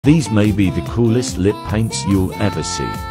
These may be the coolest lip paints you'll ever see.